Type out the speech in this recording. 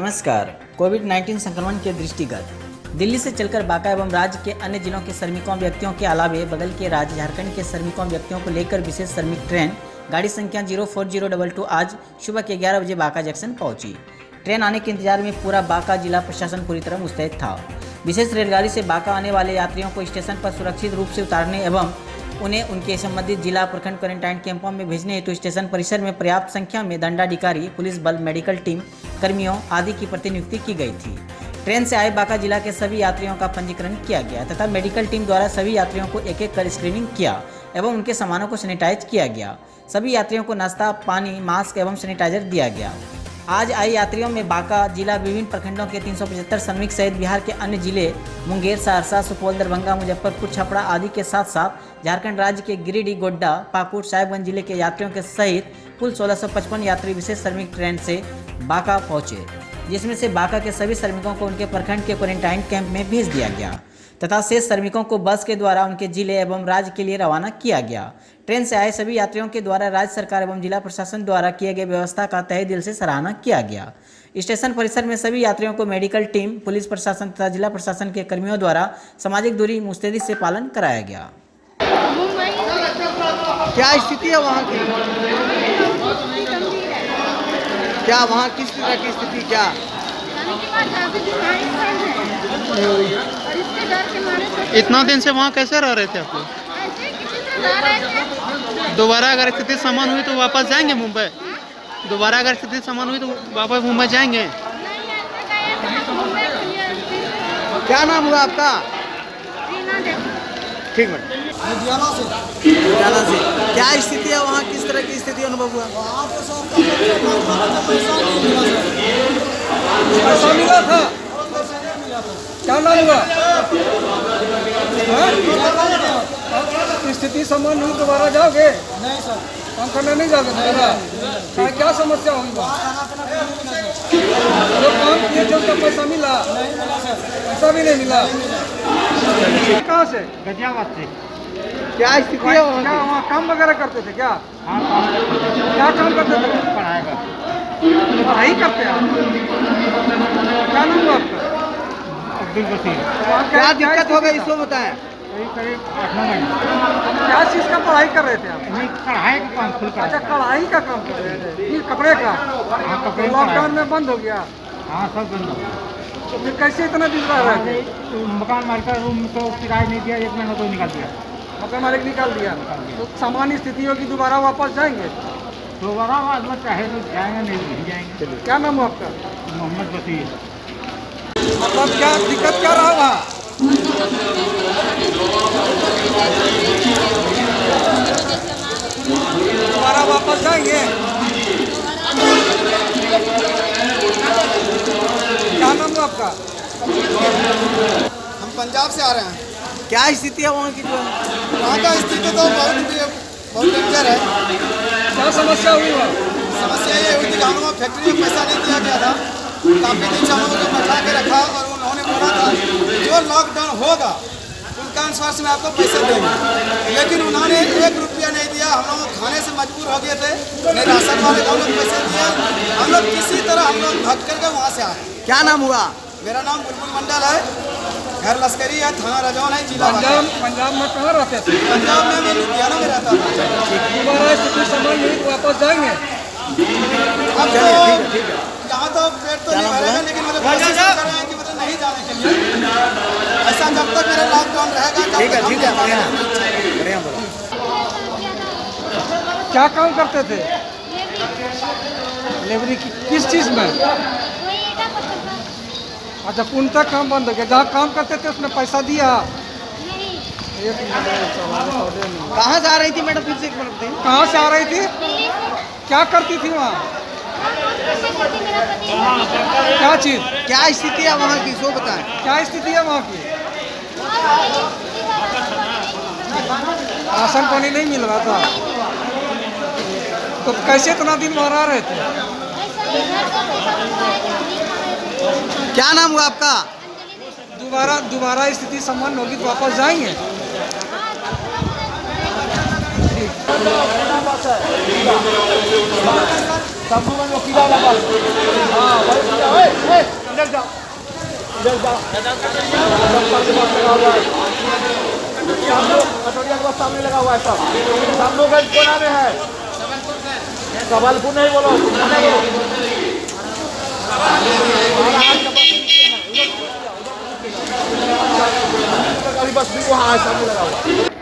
नमस्कार। कोविड-19 संक्रमण के दृष्टिगत दिल्ली से चलकर बांका एवं राज्य के अन्य जिलों के श्रमिकों व्यक्तियों के अलावे बगल के राज्य झारखंड के श्रमिकों व्यक्तियों को लेकर विशेष श्रमिक ट्रेन गाड़ी संख्या 04022 आज सुबह के 11 बजे बांका जंक्शन पहुंची। ट्रेन आने के इंतजार में पूरा बांका जिला प्रशासन पूरी तरह मुस्तैद था। विशेष रेलगाड़ी से बांका आने वाले यात्रियों को स्टेशन पर सुरक्षित रूप से उतारने एवं उन्हें उनके संबंधित जिला प्रखंड क्वारंटाइन कैंपों में भेजने हेतु स्टेशन परिसर में पर्याप्त संख्या में दंडाधिकारी, पुलिस बल, मेडिकल टीम कर्मियों आदि की प्रतिनियुक्ति की गई थी। ट्रेन से आए बांका जिला के सभी यात्रियों का पंजीकरण किया गया तथा मेडिकल टीम द्वारा सभी यात्रियों को एक एक कर स्क्रीनिंग किया एवं उनके सामानों को सैनिटाइज किया गया। सभी यात्रियों को नाश्ता, पानी, मास्क एवं सैनिटाइजर दिया गया। आज आए यात्रियों में बांका जिला विभिन्न प्रखंडों के 375 श्रमिक सहित बिहार के अन्य जिले मुंगेर, सहरसा, सुपौल, दरभंगा, मुजफ्फरपुर, छपरा आदि के साथ साथ झारखंड राज्य के गिरिडीह, गोड्डा, पाकुड़, साहिबगंज जिले के यात्रियों के सहित कुल 1655 यात्री विशेष श्रमिक ट्रेन से बांका पहुंचे, जिसमें से बांका के सभी श्रमिकों को उनके प्रखंड के क्वारंटाइन कैंप में भेज दिया गया तथा शेष श्रमिकों को बस के द्वारा उनके जिले एवं राज्य के लिए रवाना किया गया। ट्रेन से आए सभी यात्रियों के द्वारा राज्य सरकार एवं जिला प्रशासन द्वारा किए गए व्यवस्था का तहे दिल से सराहना किया गया। स्टेशन परिसर में सभी यात्रियों को मेडिकल टीम, पुलिस प्रशासन तथा जिला प्रशासन के कर्मियों द्वारा सामाजिक दूरी मुस्तैदी से पालन कराया गया। क्या स्थिति है वहाँ की? क्या वहाँ किस तरह की स्थिति क्या? इतना दिन से वहाँ कैसे रह रहे थे आप लोग? दोबारा अगर स्थिति समान हुई तो वापस जाएंगे मुंबई? दोबारा अगर स्थिति समान हुई तो वापस मुंबई जाएंगे? क्या नाम हुआ आपका? ठीक मैडम। लुधियाना से क्या स्थिति है वहाँ? किस तरह की स्थिति अनुभव हुआ? पैसा मिला था। क्या नाम हुआ? स्थिति समान हुई दोबारा जाओगे? नहीं सर, काम करने नहीं जाओगे दोबारा? क्या समस्या हुई? जो काम किए थे उसका पैसा मिला? पैसा भी नहीं मिला। कहाँ से? गाजियाबाद से। क्या स्थिति है वहाँ? क्या वहाँ काम वगैरह करते थे क्या? क्या काम करते थे? पढ़ाई करते हैं। क्या नाम हुआ आपका? अब्दुल बशीर। क्या दिक्कत हो गई इसको बताएं। करीब 8-9 महीने। क्या चीज़ का पढ़ाई कर रहे थे आप? नहीं, कढ़ाई का काम खुल कर। अच्छा, कढ़ाई का काम कर रहे थे। ये कपड़े का? हाँ, कपड़े। लॉकडाउन में बंद हो गया। हाँ, सब बंद हो गया। तो फिर कैसे इतना दिन रह रहे थे? मकान मालिक का रूम तो किराया नहीं दिया, 1 महीना तो निकाल दिया। मकान मालिक निकाल दिया। तो सामान्य स्थिति होगी, दोबारा वापस जाएंगे? दोबारा अगर चाहे तो जाएंगे, नहीं जाएंगे। क्या नाम है आपका? मोहम्मद बशीर। मतलब क्या दिक्कत क्या रहा वहाँ? दोबारा वापस जाएंगे? क्या नाम है आपका? हम पंजाब से आ रहे हैं। क्या स्थिति है वहाँ की? जो वहाँ का स्थिति तो बहुत डेंजर है। क्या समस्या हुई वहाँ? समस्या ये हुई थी कि हम लोगों को फैक्ट्री में पैसा नहीं दिया गया था। काफ़ी दिन से हम लोगों को बैठा के रखा और उन्होंने बोला था जो लॉकडाउन होगा उनका अनुसार से मैं आपको पैसे देंगे, लेकिन उन्होंने 1 रुपया नहीं दिया। हम लोग खाने से मजबूर हो गए थे, नहीं राशन वाले को हम लोग पैसे दिए। हम लोग किसी तरह हम लोग भाग करके वहाँ से आए। क्या नाम हुआ? मेरा नाम बुलबुल मंडल है, घर लश्करी है, थाना रजौन है, जिला पंजाब में कहाँ रहते थे? पंजाब में मैं लुधियाना में रहता था। दोबारा स्थिति समान हुई तो वापस जाएंगे? अब तो यहाँ तो पेट तो नहीं भरेगा, लेकिन मतलब कोशिश कर रहे हैं कि मतलब नहीं जाने के लिए। ऐसा जब तक मेरा लॉकडाउन रहेगा। ठीक है बढ़िया बोलो। क्या काम करते थे? लेबरी किस चीज़ में? अच्छा, पूर्णतः काम बंद हो गया। जहाँ काम करते थे उसने पैसा दिया? कहाँ से आ रही थी मैडम? फिर से एक बार बताइए। कहाँ से आ रही थी? क्या करती थी वहाँ? क्या चीज़? क्या स्थिति है वहाँ की सो बताएं। क्या स्थिति है वहाँ की? राशन पानी नहीं मिल रहा था, तो कैसे इतना दिन वहाँ रह रहे थे? क्या नाम हुआ आपका? दोबारा स्थिति समान होगी तो वापस जाएंगे? ठीक। शंभूगंज वकीला वाला बस। हाँ वही इधर जाओ, इधर जाओ। कटोरिया के बस सामने लगा हुआ है सब। शंभूगंज कोना में है, सबलपुर नहीं बोलो, नहीं बोलो। बस भी वहाँ सामने लगा हुआ।